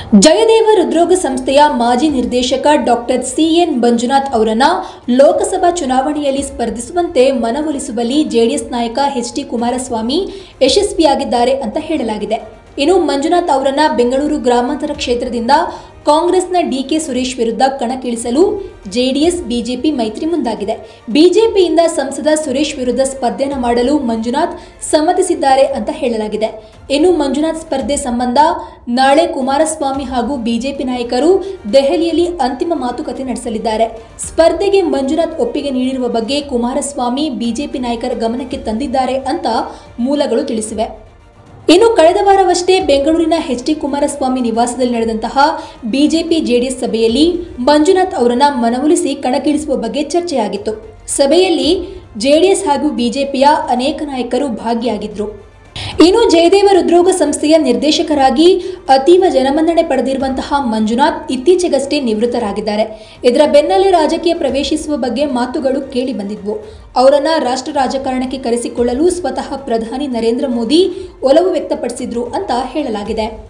ಜಯದೇವ ಹೃದ್ರೋಗ ಸಂಸ್ಥೆಯ ಮಾಜಿ ನಿರ್ದೇಶಕ ಡಾಕ್ಟರ್ ಸಿಎನ್ ಮಂಜುನಾಥ್ ಅವರನ್ನು ಲೋಕಸಭಾ ಚುನಾವಣೆಯಲ್ಲಿ ಸ್ಪರ್ಧಿಸುವಂತೆ ಮನವೊಲಿಸುವಲ್ಲಿ ಜೆಡಿಎಸ್ ನಾಯಕ ಎಚ್.ಡಿ. ಕುಮಾರಸ್ವಾಮಿ ಯಶಸ್ವಿಯಾಗಿದ್ದಾರೆ ಅಂತ ಹೇಳಲಾಗಿದೆ. ಇನ್ನು ಮಂಜುನಾಥ್ ಅವರನ್ನು ಬೆಂಗಳೂರು ಗ್ರಾಮಾಂತರ ಕ್ಷೇತ್ರದಿಂದ ಕಾಂಗ್ರೆಸ್ನ ಡಿ.ಕೆ. ಸುರೇಶ್ ವಿರುದ್ಧ ಕಣಕ್ಕಿಳಿಸಲು ಜೆಡಿಎಸ್ ಬಿಜೆಪಿ ಮೈತ್ರಿ ಮುಂದಾಗಿದೆ. ಬಿಜೆಪಿಯಿಂದ ಸಂಸದ ಸುರೇಶ್ ವಿರುದ್ಧ ಸ್ಪರ್ಧೆಯನ್ನು ಮಾಡಲು ಮಂಜುನಾಥ್ ಸಮ್ಮತಿಸಿದ್ದಾರೆ ಅಂತ ಹೇಳಲಾಗಿದೆ. ಇನ್ನು ಮಂಜುನಾಥ್ ಸ್ಪರ್ಧೆ ಸಂಬಂಧ ನಾಳೆ ಕುಮಾರಸ್ವಾಮಿ ಹಾಗೂ ಬಿಜೆಪಿ ನಾಯಕರು ದೆಹಲಿಯಲ್ಲಿ ಅಂತಿಮ ಮಾತುಕತೆ ನಡೆಸಲಿದ್ದಾರೆ. ಸ್ಪರ್ಧೆಗೆ ಮಂಜುನಾಥ್ ಒಪ್ಪಿಗೆ ನೀಡಿರುವ ಬಗ್ಗೆ ಕುಮಾರಸ್ವಾಮಿ ಬಿಜೆಪಿ ನಾಯಕರ ಗಮನಕ್ಕೆ ತಂದಿದ್ದಾರೆ ಅಂತ ಮೂಲಗಳು ತಿಳಿಸಿವೆ. ಇನ್ನು ಕಳೆದ ವಾರವಷ್ಟೇ ಬೆಂಗಳೂರಿನ ಎಚ್.ಡಿ. ಕುಮಾರಸ್ವಾಮಿ ನಿವಾಸದಲ್ಲಿ ನಡೆದಂತಹ ಬಿಜೆಪಿ ಜೆಡಿಎಸ್ ಸಭೆಯಲ್ಲಿ ಮಂಜುನಾಥ್ ಅವರನ್ನು ಮನವೊಲಿಸಿ ಕಣಕ್ಕಿಳಿಸುವ ಬಗ್ಗೆ ಚರ್ಚೆಯಾಗಿತ್ತು. ಸಭೆಯಲ್ಲಿ ಜೆಡಿಎಸ್ ಹಾಗೂ ಬಿಜೆಪಿಯ ಅನೇಕ ನಾಯಕರು ಭಾಗಿಯಾಗಿದ್ದರು. ಇನ್ನು ಜಯದೇವ ಹೃದ್ರೋಗ ಸಂಸ್ಥೆಯ ನಿರ್ದೇಶಕರಾಗಿ ಅತೀವ ಜನಮನ್ನಣೆ ಪಡೆದಿರುವಂತಹ ಮಂಜುನಾಥ್ ಇತ್ತೀಚೆಗಷ್ಟೇ ನಿವೃತ್ತರಾಗಿದ್ದಾರೆ. ಇದರ ಬೆನ್ನಲ್ಲೇ ರಾಜಕೀಯ ಪ್ರವೇಶಿಸುವ ಬಗ್ಗೆ ಮಾತುಗಳು ಕೇಳಿ ಬಂದಿದ್ವು. ಅವರನ್ನು ರಾಷ್ಟ್ರ ರಾಜಕಾರಣಕ್ಕೆ ಕರೆಸಿಕೊಳ್ಳಲು ಸ್ವತಃ ಪ್ರಧಾನಿ ನರೇಂದ್ರ ಮೋದಿ ಒಲವು ವ್ಯಕ್ತಪಡಿಸಿದ್ರು ಅಂತ ಹೇಳಲಾಗಿದೆ.